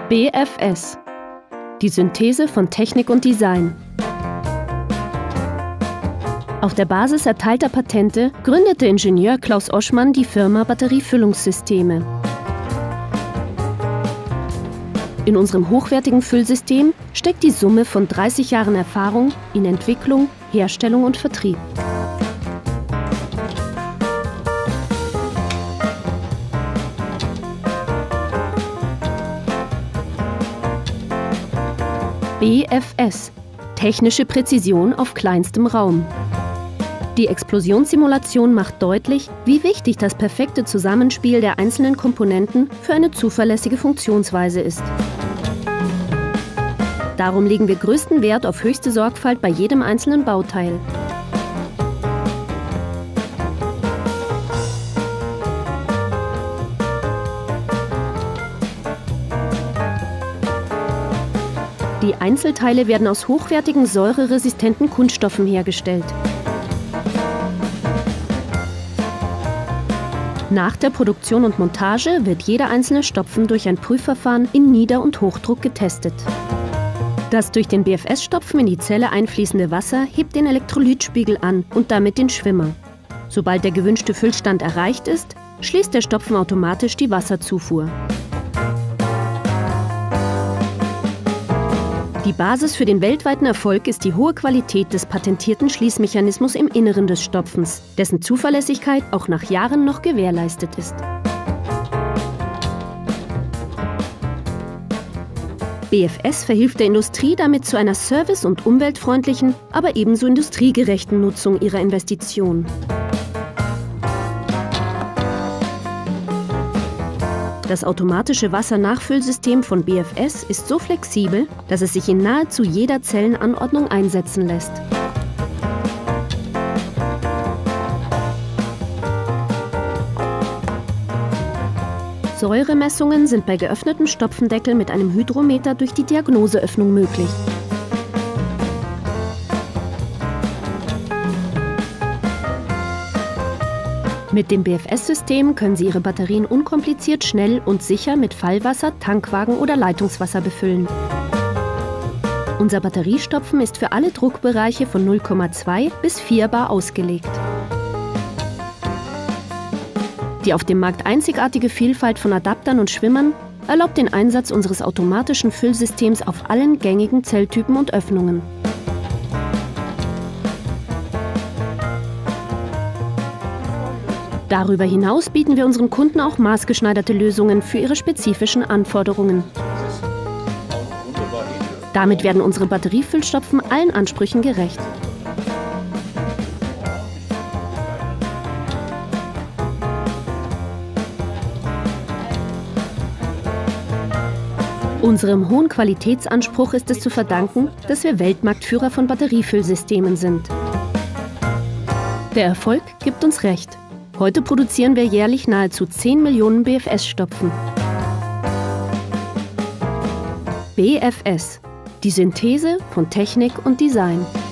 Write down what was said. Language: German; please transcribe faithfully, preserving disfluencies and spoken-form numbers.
B F S. Die Synthese von Technik und Design. Auf der Basis erteilter Patente gründete Ingenieur Klaus Oschmann die Firma Batteriefüllungssysteme. In unserem hochwertigen Füllsystem steckt die Summe von dreißig Jahren Erfahrung in Entwicklung, Herstellung und Vertrieb. B F S – technische Präzision auf kleinstem Raum. Die Explosionssimulation macht deutlich, wie wichtig das perfekte Zusammenspiel der einzelnen Komponenten für eine zuverlässige Funktionsweise ist. Darum legen wir größten Wert auf höchste Sorgfalt bei jedem einzelnen Bauteil. Die Einzelteile werden aus hochwertigen, säureresistenten Kunststoffen hergestellt. Nach der Produktion und Montage wird jeder einzelne Stopfen durch ein Prüfverfahren in Nieder- und Hochdruck getestet. Das durch den B F S-Stopfen in die Zelle einfließende Wasser hebt den Elektrolytspiegel an und damit den Schwimmer. Sobald der gewünschte Füllstand erreicht ist, schließt der Stopfen automatisch die Wasserzufuhr. Die Basis für den weltweiten Erfolg ist die hohe Qualität des patentierten Schließmechanismus im Inneren des Stopfens, dessen Zuverlässigkeit auch nach Jahren noch gewährleistet ist. B F S verhilft der Industrie damit zu einer service- und umweltfreundlichen, aber ebenso industriegerechten Nutzung ihrer Investitionen. Das automatische Wassernachfüllsystem von B F S ist so flexibel, dass es sich in nahezu jeder Zellenanordnung einsetzen lässt. Säuremessungen sind bei geöffnetem Stopfendeckel mit einem Hydrometer durch die Diagnoseöffnung möglich. Mit dem B F S-System können Sie Ihre Batterien unkompliziert, schnell und sicher mit Fallwasser, Tankwagen oder Leitungswasser befüllen. Unser Batteriestopfen ist für alle Druckbereiche von null Komma zwei bis vier bar ausgelegt. Die auf dem Markt einzigartige Vielfalt von Adaptern und Schwimmern erlaubt den Einsatz unseres automatischen Füllsystems auf allen gängigen Zelltypen und Öffnungen. Darüber hinaus bieten wir unseren Kunden auch maßgeschneiderte Lösungen für ihre spezifischen Anforderungen. Damit werden unsere Batteriefüllstopfen allen Ansprüchen gerecht. Unserem hohen Qualitätsanspruch ist es zu verdanken, dass wir Weltmarktführer von Batteriefüllsystemen sind. Der Erfolg gibt uns recht. Heute produzieren wir jährlich nahezu zehn Millionen B F S-Stopfen. B F S – die Synthese von Technik und Design.